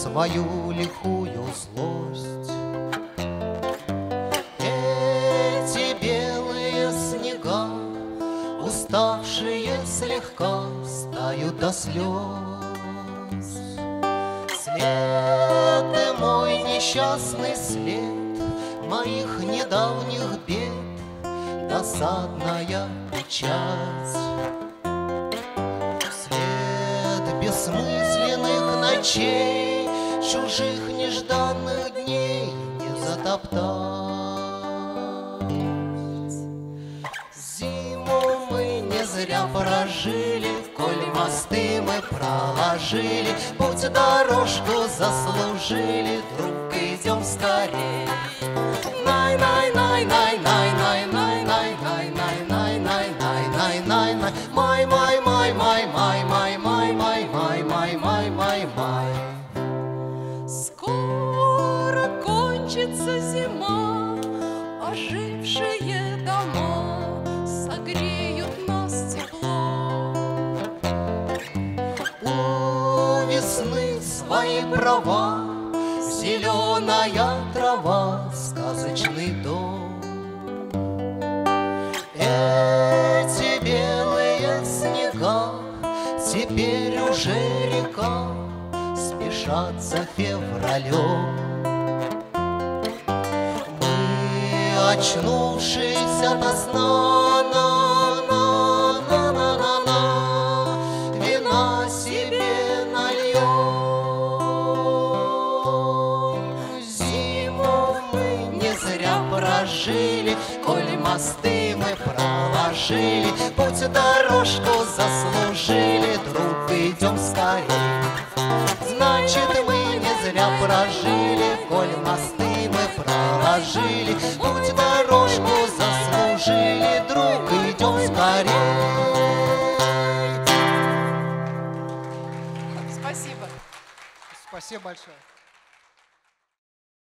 свою лихую злость. Эти белые снега, уставшие слегка, стают до слез. След ты мой, несчастный след моих недавних бед, досадная печать. След бессмысленных ночей, чужих нежданных дней не затоптать. Зиму мы не зря прожили, коль мосты мы проложили, путь дорожку заслужили, друг, идем скорей. Скоро кончится зима, ожившие дома согреют нас тепло. У весны свои права, зеленая трава, сказочный дом. Эти белые снега, теперь уже река, спешат за февралем. Мы, очнувшись ото сна, вина себе нальем. Зиму мы не зря прожили, коль мосты мы проложили, путь дорожку заслужили, друг, идем скорей. Значит, мы не зря прожили, коль мосты мы проложили, путь дорожку заслужили, друг, идем скорей. Спасибо. Спасибо большое.